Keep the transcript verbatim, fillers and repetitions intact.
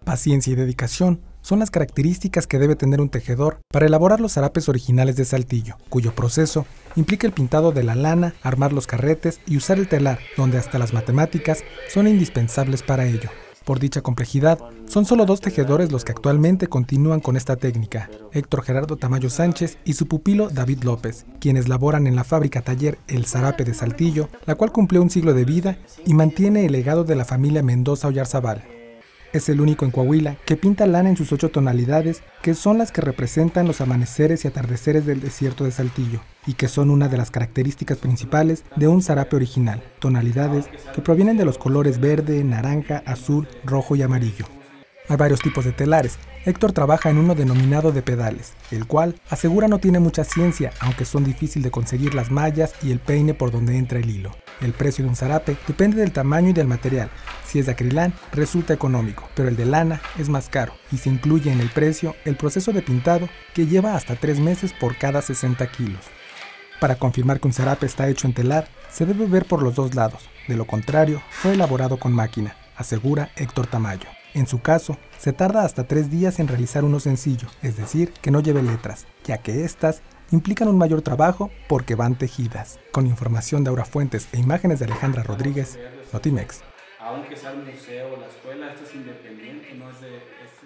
Paciencia y dedicación son las características que debe tener un tejedor para elaborar los zarapes originales de Saltillo, cuyo proceso implica el pintado de la lana, armar los carretes y usar el telar, donde hasta las matemáticas son indispensables para ello. Por dicha complejidad, son solo dos tejedores los que actualmente continúan con esta técnica, Héctor Gerardo Tamayo Sánchez y su pupilo David López, quienes laboran en la fábrica taller El Zarape de Saltillo, la cual cumplió un siglo de vida y mantiene el legado de la familia Mendoza Oyarzabal. Es el único en Coahuila que pinta lana en sus ocho tonalidades, que son las que representan los amaneceres y atardeceres del desierto de Saltillo, y que son una de las características principales de un zarape original, tonalidades que provienen de los colores verde, naranja, azul, rojo y amarillo. Hay varios tipos de telares. Héctor trabaja en uno denominado de pedales, el cual asegura no tiene mucha ciencia, aunque son difíciles de conseguir las mallas y el peine por donde entra el hilo. El precio de un zarape depende del tamaño y del material. Si es de acrilán, resulta económico, pero el de lana es más caro y se incluye en el precio el proceso de pintado que lleva hasta tres meses por cada sesenta kilos. Para confirmar que un zarape está hecho en telar, se debe ver por los dos lados, de lo contrario, fue elaborado con máquina, asegura Héctor Tamayo. En su caso, se tarda hasta tres días en realizar uno sencillo, es decir, que no lleve letras, ya que estas implican un mayor trabajo porque van tejidas. Con información de Aura Fuentes e imágenes de Alejandra Rodríguez, Notimex. Aunque sea el museo, la escuela, esto es independiente, no es de... Es